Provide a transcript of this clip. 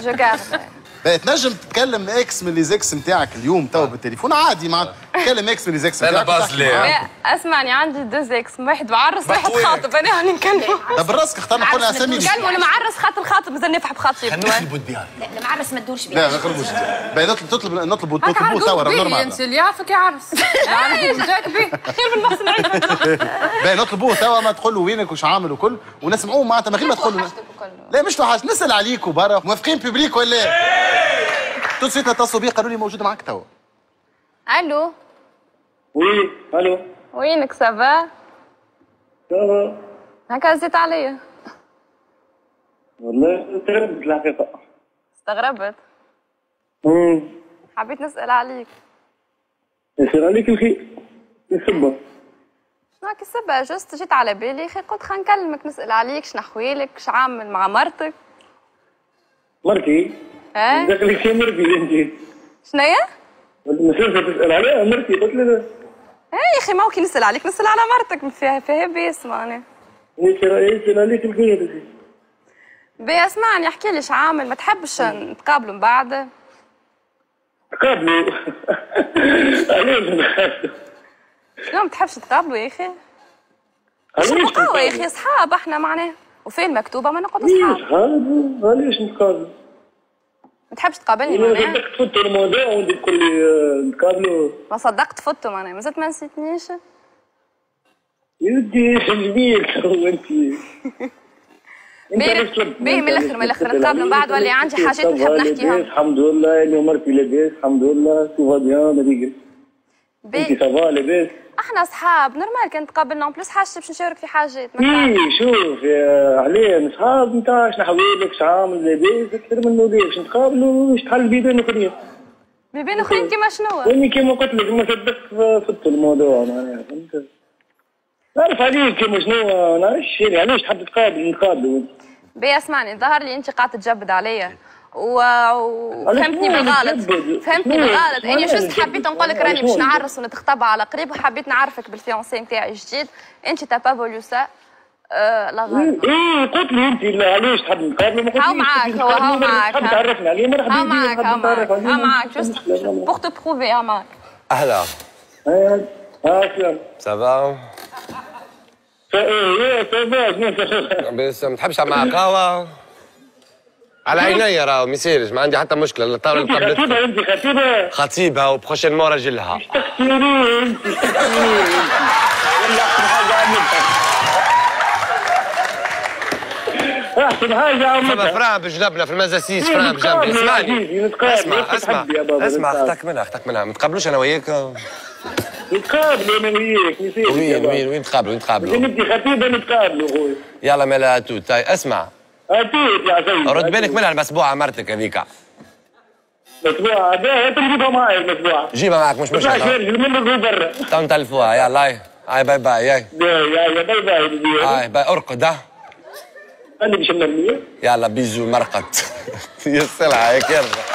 جو غارد. تنجم تكلم اكس من لي زكس نتاعك اليوم تو بالتليفون عادي معناتها تكلم اكس من لي زكس نتاعك. لا اسمعني عندي دوز اكس واحد معرس واحد خاطب انا هاني نكلمه. بالراسك اختار نقول لها اسامي نكلمه المعرس خاطر الخاطب مازال نفح بخاطري. نقلبوا الديار. لا المعرس ما تدورش بيه. لا ما نقلبوش نطلبوا توا راه نورمال. انت اللي يعرفك يعرس. جاك به خير من المحسن. باهي نطلبوه توا ما تقول له وينك وش عامل وكل ونسمعوه معناتها من غير ما تقول لا مش توحش نسال عليك وبرا موافقين بيبليك ولا تو سويت اتصلوا بي قالوا لي موجود معك توا. الو وي الو وينك سافا؟ سافا هكا زيت عليا. والله استغربت الحقيقة. استغربت؟ حبيت نسأل عليك. يصير عليك الخير. يسبة. شنو هاك السبة؟ جست جيت على بالي خي قلت خلينا نكلمك نسأل عليك شنو أحوالك؟ ش عامل مع مرتك؟ مرتي؟ دخلك شي مرتي انت. شنيا؟ المسلسل تسأل عليها مرتي قلت لها. يا أخي ما هو كي نسأل عليك نسأل على مرتك فيها بيس معناها. يصير عليك الخير. بي اسمعني احكي لي ش عامل ما تحبش نتقابلوا من بعد؟ نتقابلوا؟ علاش نتقابلوا؟ شنو ما تحبش تقابلوا يا اخي؟ مش نبقاو يا اخي اصحاب احنا معناها وفين مكتوبه ما نقعدوا اصحاب. اصحاب علاش نتقابلوا؟ ما تحبش تقابلني معناها؟ معناها؟ صدقت تفوتوا الموضوع وانت تقول لي نتقابلوا. ما صدقت فوتوا معناها مازلت ما نسيتنيش. يا ودي جميل تو انت. باهي من الاخر نتقابلوا من بعد ولا عندي حاجات نحب نحكيها. الحمد لله اني مرتي لاباس الحمد لله تو بيان ما تقلقش. انت سافا لاباس؟ احنا اصحاب نورمال كان تقابلنا بلوس حاجه باش نشارك في حاجات. شوف يا عليا اصحاب نتاع شنو حوالك ش عامل لاباس اكثر منه باش نتقابلوا واش تحل بيبان اخرين. بيبان اخرين كيما شنو؟ اني كيما قلت لك ما صدقت فت الموضوع معناها فهمت. نعرف عليك كيما شنو ما نعرفش علاش تحب نتقابلوا. بي اسمعني ظهر لي انت قاعده تجبد عليا وفهمتني بالغلط. فهمتني بالغلط اني جست حبيت نقول لك راني باش نعرس ونتخطب على قريب وحبيت نعرفك بالفيونسي نتاعي الجديد. انت تا با فولو سا لا غلط. قلت لي انت علاش تحب نتقابلوا ما قلتليش. هاو معاك هاو معاك تحب تعرفني عليه مرحبا هاو معاك هاو معاك جست بوغ تو بروفي هاو معاك. اهلا. سلام. سافا؟ ايه سافا. بس ما تحبش مع قهوة؟ على عينيا راهو ما يصيرش ما عندي حتى مشكلة. الطاولة انت خطيبة انت خطيبة؟ خطيبة وبروشينمون راجلها. تختيري انت تختيري ولا احسن حاجة عملتها. احسن حاجة عملتها. فران بجنبنا في المزاسيس فران بجنبي. اسمعني اسمع اختك منها ما تقابلوش انا وياك. نتقابلوا انا وياك نسيت. وين نتقابلوا؟ انت خطيبة نتقابلوا خويا. يلا مالا توت اسمع. اتيت يا سيدي. رد بالك منها المسبوعة مرتك هذيك. مسبوعة باهي تجيبها معايا المسبوعة. جيبها معك مش مشكلة. منك برا. تو نتلفوها يلا هاي باي باي يا باي باي. هاي باي ارقد انا باش نرميها. يلا بيزو مرقد. يا السلعة يا كرة.